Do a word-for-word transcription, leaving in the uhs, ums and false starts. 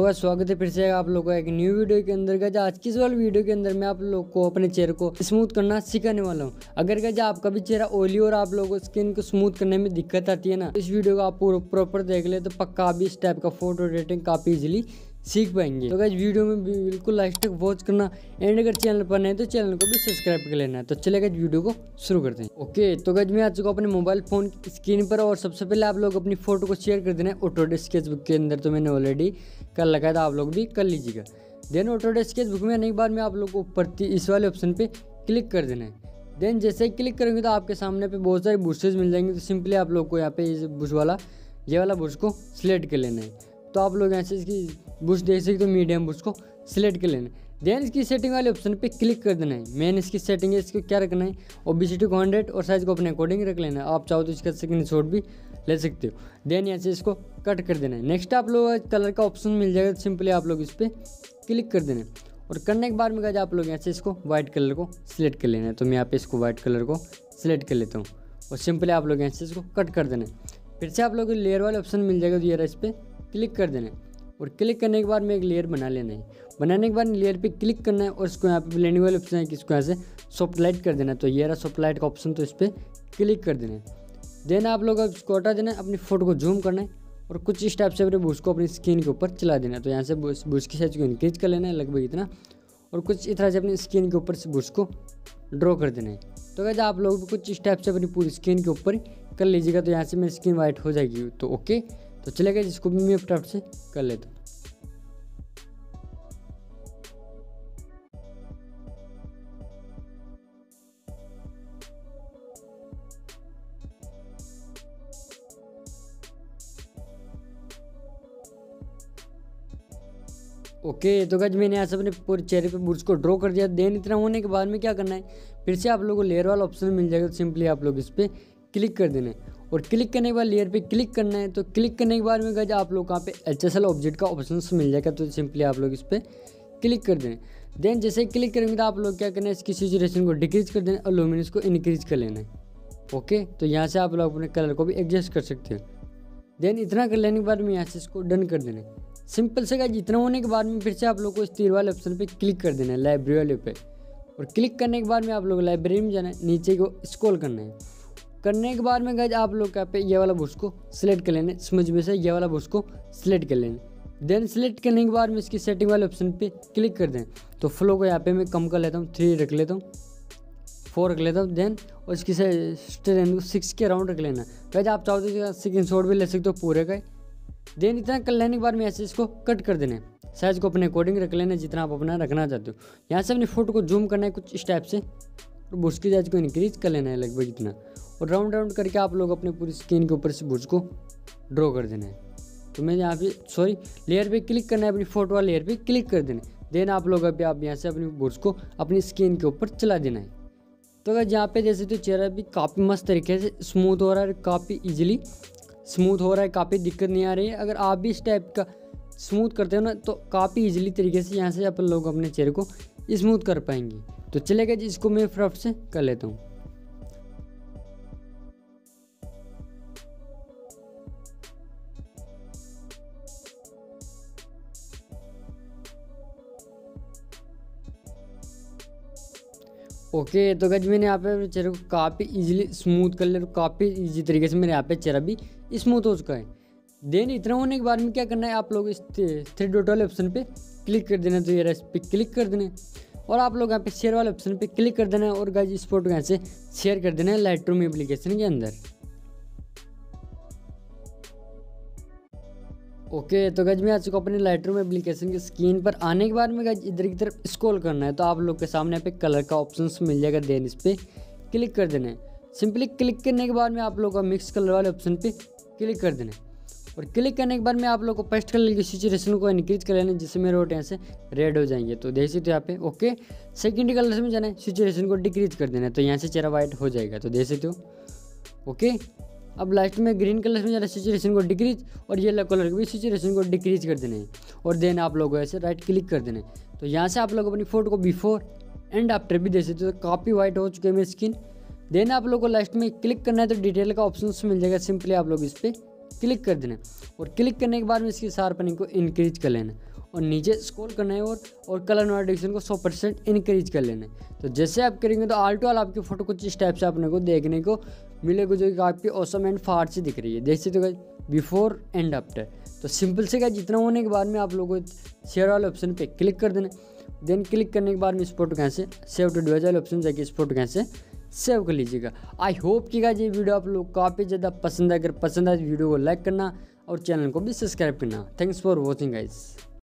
Guys स्वागत है फिर से आप लोगों का एक न्यू वीडियो के अंदर। गाइस आज की इस वाली वीडियो के अंदर मैं आप लोग को अपने चेहरे को स्मूथ करना सिखाने वाला हूं। अगर गाइस आपका भी चेहरा ऑयली और आप लोगों को स्किन को स्मूथ करने में दिक्कत आती है ना, इस वीडियो को आप पूरा प्रॉपर देख ले तो पक्का आप भी इस टाइप का फोटो एडिटिंग काफी इजीली सीख पाएंगे। तो गाइस वीडियो में बिल्कुल लास्ट तक वॉच करना एंड अगर चैनल पर नहीं तो चैनल को भी सब्सक्राइब कर लेना है। तो चले गाइस वीडियो को शुरू करते हैं। ओके तो गाइस मैं आ चुका अपने मोबाइल फोन की स्क्रीन पर और सबसे पहले आप लोग अपनी फोटो को शेयर कर देना है ऑटोडेस्क स्केचबुक के अंदर। तो मैंने ऑलरेडी कर लगाया था, आप लोग भी कर लीजिएगा। देन ऑटोडेस्क स्केचबुक में आने के बाद में आप लोग को ऊपर इस वाले ऑप्शन पे क्लिक कर देना है। देन जैसे ही क्लिक करेंगे तो आपके सामने पे बहुत सारे ब्रशेज मिल जाएंगे। तो सिंपली आप लोग को यहाँ पे इस ब्रश वाला ये वाला ब्रश को सिलेक्ट कर लेना है। तो आप लोग यहाँ से इसकी ब्रश देख सकते हो, मीडियम ब्रश को सिलेक्ट कर लेना है। देन इसकी सेटिंग वाले ऑप्शन पे क्लिक कर देना है। मेन इसकी सेटिंग है, इसको क्या रखना है, ओबेसिटी को हंड्रेड और साइज को अपने अकॉर्डिंग रख लेना है। आप चाहो तो इसका स्क्रीनशॉट भी ले सकते हो। देन यहाँ से इसको कट कर देना है। नेक्स्ट आप लोग कलर का ऑप्शन मिल जाएगा, तो सिंपली आप लोग इस पर क्लिक कर देना है। और करने के बाद में गाइस आप लोग यहाँ से इसको व्हाइट कलर को सिलेक्ट कर लेना है। तो मैं यहाँ पे इसको व्हाइट कलर को सिलेक्ट कर लेता हूँ और सिंपली आप लोग यहाँ से इसको कट कर देना है। फिर से आप लोग लेयर वाले ऑप्शन मिल जाएगा, तो ये इस पर क्लिक कर देना है। और क्लिक करने के बाद में एक लेयर बना लेना है। बनाने के बाद लेयर पे क्लिक करना है और इसको यहाँ पे ब्लेंडिंग वाले ऑप्शन है कि इसको यहाँ से सॉफ्ट लाइट कर देना है। तो ये रहा सॉफ्ट लाइट का ऑप्शन, तो इस पर क्लिक कर देना है। देन आप लोग अब इसको हटा देना है, अपनी फोटो को जूम करना है और कुछ इस टाइप से अपने ब्रश को अपनी स्किन के ऊपर चला देना है। तो यहाँ से ब्रश की साइज को इंक्रीज कर लेना है लगभग इतना, और कुछ इस तरह से अपनी स्किन के ऊपर से ब्रश को ड्रॉ कर देना है। तो गाइस आप लोग भी कुछ इस टाइप से अपनी पूरी स्किन के ऊपर कर लीजिएगा। तो यहाँ से मेरी स्किन वाइट हो जाएगी। तो ओके तो चलेगा, जिसको भी मैं फटाफट से कर लेता हूँ। ओके तो गाइस मैंने यहाँ से अपने पूरे चेहरे पे ब्रश को ड्रॉ कर दिया। देन इतना होने के बाद में क्या करना है, फिर से आप लोगों को लेयर वाला ऑप्शन मिल जाएगा। तो सिंपली आप लोग इस पर क्लिक कर देना है और क्लिक करने के बाद लेयर पे क्लिक करना है। तो क्लिक करने के बाद में गाइस आप लोग यहाँ पे एच एस एल ऑब्जेक्ट का ऑप्शन मिल जाएगा। तो सिंपली आप लोग इस पर क्लिक कर देना है। देन जैसे ही क्लिक करेंगे तो आप लोग क्या करना है, इसकी सैचुरेशन को डिक्रीज कर देना और लुमिनेंस को इंक्रीज कर लेना है। ओके तो यहाँ से आप लोग अपने कलर को भी एडजस्ट कर सकते हो। देन इतना कर लेने के बाद में यहाँ से इसको डन कर देना है। सिंपल से गाइस इतना होने के बाद में फिर से आप लोग को इस तीर वाले ऑप्शन पे क्लिक कर देना है, लाइब्रेरी वाले पे। और क्लिक करने के बाद में आप लोग लाइब्रेरी में जाना है, नीचे को स्क्रॉल करना है। करने के बाद में गाइस आप लोग यहाँ पे ये वाला ब्रश को सिलेक्ट कर लेना है, समझ में से ये वाला ब्रश को सिलेक्ट कर लेना। देन सिलेक्ट करने के बाद में इसकी सेटिंग वाले ऑप्शन पे क्लिक कर दें। तो फ्लो को यहाँ पे मैं कम कर लेता हूँ, थ्री रख लेता हूँ, फोर रख लेता हूँ। देन और इसकी स्ट्रेंथ को सिक्स के अराउंड रख लेना। गाइस आप चाहो तो स्क्रीन शॉट भी ले सकते हो पूरे का। देन इतना कर लेने के बाद में ऐसे इसको कट कर देना है। साइज को अपने अकॉर्डिंग रख लेना जितना आप अपना रखना चाहते हो। यहाँ से अपनी फोटो को जूम करना है कुछ इस टाइप से और ब्रश की साइज को इंक्रीज कर लेना है लगभग इतना, और राउंड राउंड करके आप लोग अपने पूरी स्किन के ऊपर से ब्रश को ड्रॉ कर देना है। तो मैं यहाँ पे सॉरी लेयर पे क्लिक करना है, अपनी फोटो वाला लेयर पे क्लिक कर देना है। देन आप लोग अभी आप यहाँ से अपनी ब्रश को अपनी स्किन के ऊपर चला देना है। तो अगर यहाँ पे जैसे तो चेहरा भी काफ़ी मस्त तरीके से स्मूथ हो रहा है, काफ़ी ईजिली स्मूथ हो रहा है, काफ़ी दिक्कत नहीं आ रही है। अगर आप भी इस टाइप का स्मूथ करते हो ना तो काफ़ी इजीली तरीके से यहाँ से अपन लोग अपने चेहरे को स्मूथ कर पाएंगे। तो चलेगा जी, इसको मैं फटाफट से कर लेता हूँ। ओके तो गाइस मैंने यहाँ पे चेहरे को काफ़ी इजीली स्मूथ कर लिया, काफ़ी इजी तरीके से मेरे यहाँ पे चेहरा भी स्मूथ हो चुका है। देन इतना होने के बाद में क्या करना है, आप लोग इस थ्री डॉट वाले ऑप्शन पे क्लिक कर देना है। तो ये इस पर क्लिक कर देना है और आप लोग यहाँ पे शेयर वाले ऑप्शन पे क्लिक कर देना है और गाइस इस फोटो यहाँ से शेयर कर देना है लाइट रूम एप्लीकेशन के अंदर। ओके तो गाइस मैं आ चुका अपने लाइट रूम एप्लीकेशन की स्क्रीन पर। आने के बाद में गाइस इधर की तरफ स्क्रॉल करना है। तो आप लोग के सामने पे कलर का ऑप्शन मिल जाएगा। देन इस पर क्लिक कर देना है। सिंपली क्लिक करने के बाद में आप लोग का मिक्स कलर वाले ऑप्शन पे क्लिक कर देना है। और क्लिक करने के बाद में आप लोग को पेस्ट कलर की सैचुरेशन को इंक्रीज कर लेना, जिससे मेरे वोट यहाँ से रेड हो जाएंगे। तो देख सकते हो यहाँ पे। ओके सेकेंड कलर में जाना है, सैचुरेशन को डिक्रीज कर देना है। तो यहाँ से चेहरा वाइट हो जाएगा। तो देख सकते हो। ओके अब लास्ट में ग्रीन कलर में जाना है, सैचुरेशन को डिक्रीज, और येलो कलर की भी सैचुरेशन को डिक्रीज कर देना है। और देन आप लोग ऐसे राइट क्लिक कर देना है। तो यहाँ से आप लोग अपनी फोटो को बिफोर एंड आफ्टर भी दे सकते हो। तो काफ़ी वाइट हो चुकी है मेरी स्किन। देन आप लोग को लास्ट में क्लिक करना है, तो डिटेल का ऑप्शन मिल जाएगा। सिंपली आप लोग इस पर क्लिक कर देना और क्लिक करने के बाद में इसकी शार्पनिंग को इंक्रीज कर लेना और नीचे स्क्रॉल करना है और और कलर नोटिफिकेशन को सौ परसेंट इंक्रीज कर लेना है। तो जैसे आप करेंगे तो आल टू आल आपकी फ़ोटो कुछ इस टाइप से अपने को देखने को मिलेगा, जो कि आपकी ऑसम एंड फाड़ से दिख रही है। देख सकते हो गाइस बिफोर एंड आफ्टर। तो सिंपल से गाइस जितना होने के बाद में आप लोगों को शेयर वाले ऑप्शन पे क्लिक कर देना। देन क्लिक करने के बाद में इस फोटो कहाँ से सेव टू डिवाइस वाले ऑप्शन जाके इस फोटो कहाँ से सेव कर लीजिएगा। आई होप कि गाइस ये वीडियो आप लोग को काफ़ी ज़्यादा पसंद है। अगर पसंद आए वीडियो को लाइक करना और चैनल को भी सब्सक्राइब करना। Thanks for watching guys.